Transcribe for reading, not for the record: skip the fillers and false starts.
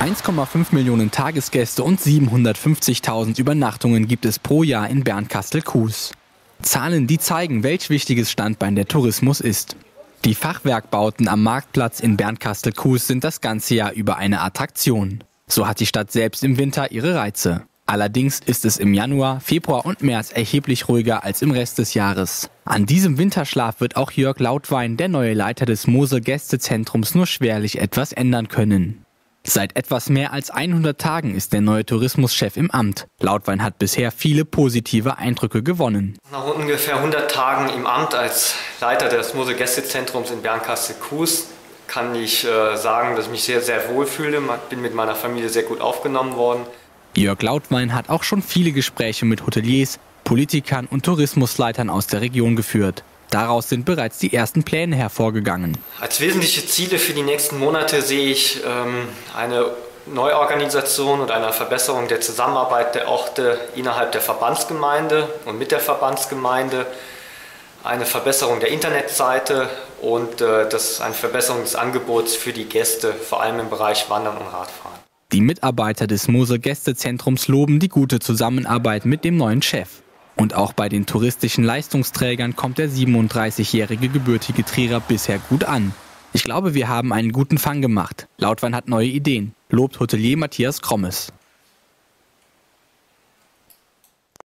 1,5 Millionen Tagesgäste und 750.000 Übernachtungen gibt es pro Jahr in Bernkastel-Kues. Zahlen, die zeigen, welch wichtiges Standbein der Tourismus ist. Die Fachwerkbauten am Marktplatz in Bernkastel-Kues sind das ganze Jahr über eine Attraktion. So hat die Stadt selbst im Winter ihre Reize. Allerdings ist es im Januar, Februar und März erheblich ruhiger als im Rest des Jahres. An diesem Winterschlaf wird auch Jörg Lautwein, der neue Leiter des Mosel-Gästezentrums, nur schwerlich etwas ändern können. Seit etwas mehr als 100 Tagen ist der neue Tourismuschef im Amt. Lautwein hat bisher viele positive Eindrücke gewonnen. Nach ungefähr 100 Tagen im Amt als Leiter des Mosel-Gästezentrums in Bernkastel-Kues kann ich sagen, dass ich mich sehr, sehr wohl fühle. Ich bin mit meiner Familie sehr gut aufgenommen worden. Jörg Lautwein hat auch schon viele Gespräche mit Hoteliers, Politikern und Tourismusleitern aus der Region geführt. Daraus sind bereits die ersten Pläne hervorgegangen. Als wesentliche Ziele für die nächsten Monate sehe ich eine Neuorganisation und eine Verbesserung der Zusammenarbeit der Orte innerhalb der Verbandsgemeinde und mit der Verbandsgemeinde, eine Verbesserung der Internetseite und eine Verbesserung des Angebots für die Gäste, vor allem im Bereich Wandern und Radfahren. Die Mitarbeiter des Mosel-Gästezentrums loben die gute Zusammenarbeit mit dem neuen Chef. Und auch bei den touristischen Leistungsträgern kommt der 37-jährige gebürtige Trierer bisher gut an. Ich glaube, wir haben einen guten Fang gemacht. Lautwein hat neue Ideen, lobt Hotelier Matthias Krommes.